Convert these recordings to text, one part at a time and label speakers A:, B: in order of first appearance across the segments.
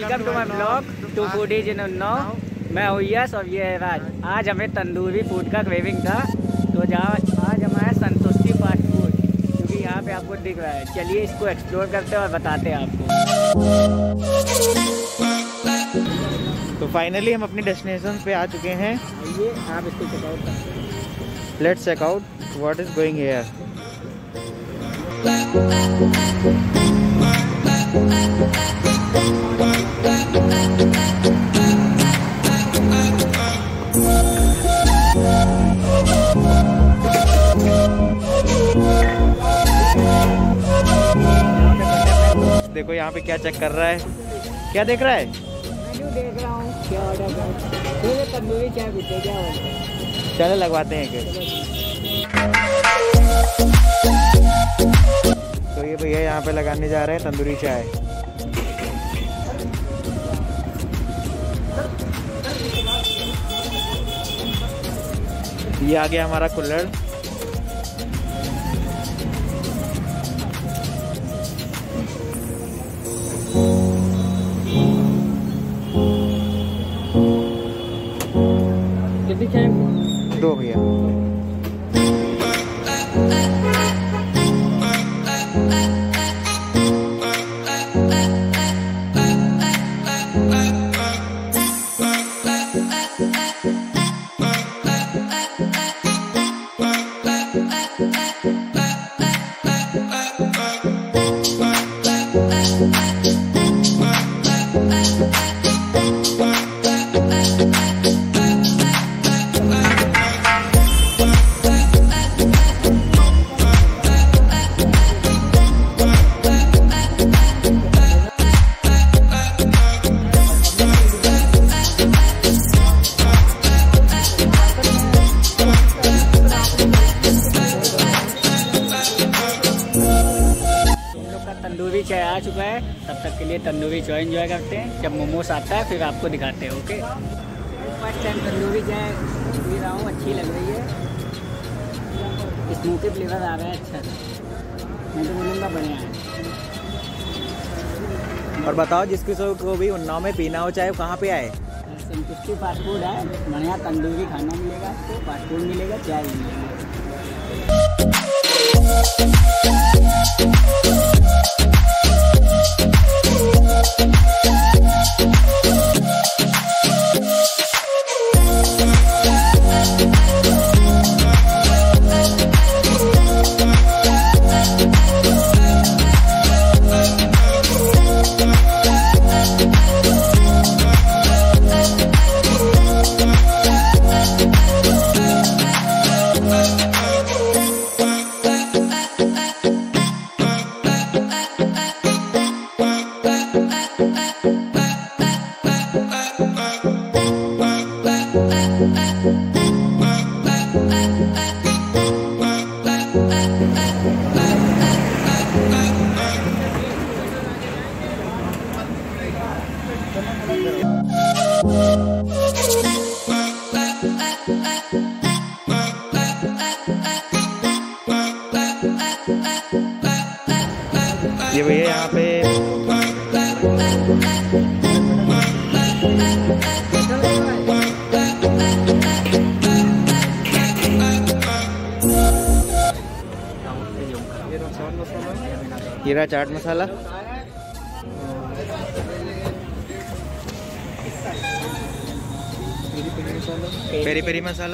A: Welcome to my blog to foodies in Unnao. मैं हूँ यश और ये है राज। आज हमें तंदूरी फूड का क्रेविंग था, तो आज हम आए संतुष्टि फास्ट फूड, क्योंकि यहाँ पे आपको दिख रहा है। चलिए इसको एक्सप्लोर करते हैं और बताते हैं आपको।
B: तो फाइनली हम अपनी डेस्टिनेशन पे आ चुके हैं।
A: ये आप इसको चेकआउट करते हैं।
B: Let's check out what is going here. देखो यहाँ पे क्या चेक कर रहा है, क्या देख रहा है?
A: मेन्यू देख रहा हूँ, क्या ऑर्डर कर। तंदूरी चाय पीते क्या हो?
B: चलो लगवाते हैं कि तो ये भैया यहाँ पे लगाने जा रहे हैं तंदूरी चाय। ये आ गया हमारा कुल्हड़।
A: कितनी चाय?
B: 2 भैया।
A: तंदूरी चाय आ चुका है, तब तक के लिए तंदूरी चाय एंजॉय करते हैं। जब मोमोस आता है फिर आपको दिखाते हैं। ओके, फर्स्ट टाइम तंदूरी चाय पी रहा हूँ, अच्छी लग रही है। स्मोकी फ्लेवर आ रहा है, अच्छा मैं तो बोलूँगा बढ़िया है।
B: और बताओ जिस किसी को भी उन्नाव में पीना हो चाहे कहाँ पे आए?
A: संतुष्टि फास्ट फूड है, बढ़िया तंदूरी खाना मिलेगा आपको, फास्ट फूड मिलेगा, चाय भी मिलेगा।
B: ये भैया यहाँ पे ये रहा चाट मसाला। पेरी पेरी मसाला।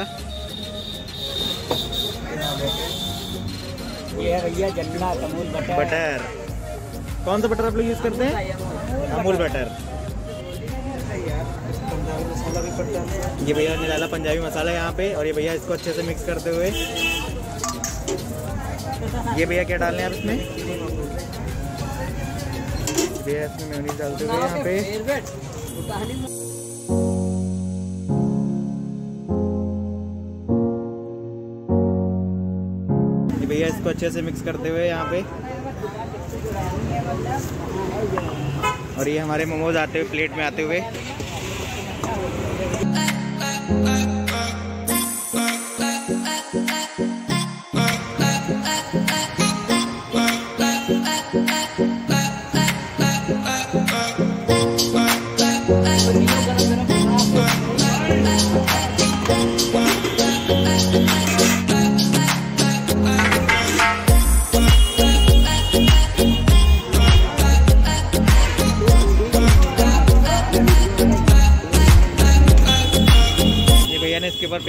A: ये है भैया जन्नत अमूल बटर।
B: बटर कौन सा बटर आप लोग यूज़ करते हैं? अमूल बटर। ये भैया ने डाला पंजाबी मसाला यहाँ पे, और ये भैया इसको अच्छे से मिक्स करते हुए, ये भैया क्या डालने हैं आप इसमें? भैया इसमें मेयोनीज डालते हुए यहाँ पे भैया इसको अच्छे से मिक्स करते हुए यहाँ पे, और ये हमारे मोमोज आते हुए प्लेट में आते हुए।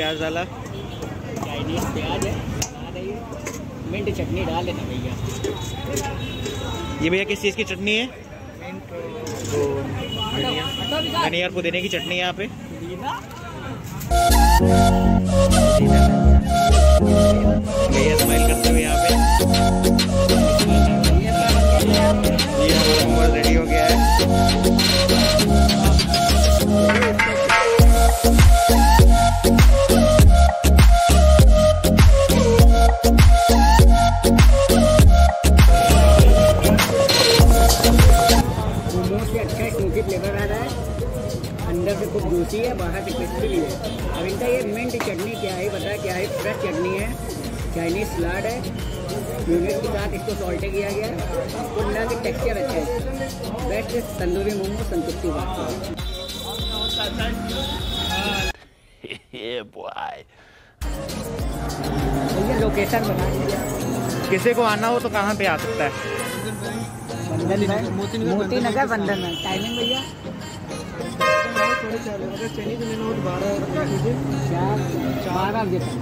B: प्याज डाला।
A: चाइनीज प्याज है, आ रही है। मिंट चटनी डाल लेना भैया।
B: ये भैया किस चीज़ की चटनी है? तो धनिया और पुदीने की चटनी है यहाँ पे। भैया स्माइल करते हुए यहाँ पे। ये हमारा मोमोज रेडी हो गया है।
A: फ्लेवर आ रहा है, अंदर से खूब जूसी है, बाहर से क्रिस्पी भी है। अब इनका ये मिंट चटनी क्या है पता है क्या है? फ्रेश चटनी है, चाइनीज सलाद है, यूनिट के साथ इसको सॉल्टे किया गया है। कुल मिला के टेक्सचर अच्छा है। बेस्ट तंदूरी मोमो संतुष्टि बात। भैया लोकेशन बना दिया।
B: किसी को आना हो तो कहाँ पे आ सकता है?
A: मोती नगर बंधन में। टाइमिंग भैया 12 बजे तक,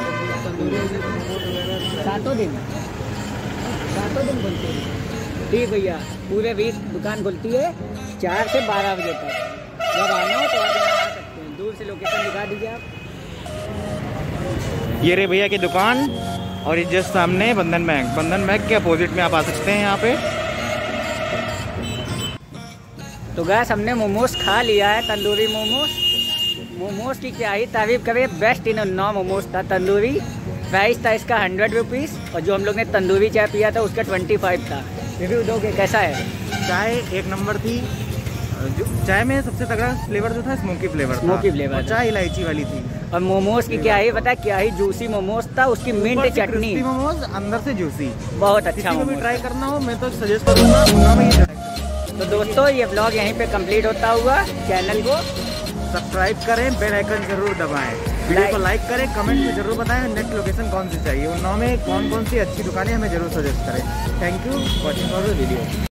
A: 7 दिन खुलती है। ठीक भैया, पूरे 20 दुकान खुलती है 4 से 12 बजे तक। जब आना हो तो आप आ सकते हैं। दूर से लोकेशन दिखा दीजिए आप।
B: ये रे भैया की दुकान, और ये जस्ट सामने बंधन बैंक के अपोजिट में आप आ सकते हैं यहाँ पे।
A: तो गैस हमने मोमोज खा लिया है, तंदूरी मोमोज की क्या ही तारीफ करें। बेस्ट इन 9 मोमोज था तंदूरी। प्राइस था इसका 100 रुपीज़, और जो हम लोग ने तंदूरी चाय पिया था उसका 25 था। रिव्यू दोगे कैसा है?
B: चाय एक नंबर थी। जो चाय में सबसे तगड़ा फ्लेवर जो था स्मोकी फ्लेवर था। चाय इलायची वाली थी।
A: और मोमोज की क्या ही पता है, क्या ही जूसी मोमोज था। उसकी मिंट चटनी
B: मोमोज अंदर से जूसी,
A: बहुत अच्छा।
B: किसी को भी ट्राई करना हो मैं तो सजेस्ट करूँगा उन्ना में ही।
A: तो दोस्तों ये व्लॉग यहीं पे कंप्लीट होता हुआ। चैनल को
B: सब्सक्राइब करें, बेल आइकन जरूर दबाएं, वीडियो को लाइक करें, कमेंट में जरूर बताएं नेक्स्ट लोकेशन कौन सी चाहिए, उन्नाव में कौन कौन सी अच्छी दुकानें हमें जरूर सजेस्ट करें। Thank you watching for the video.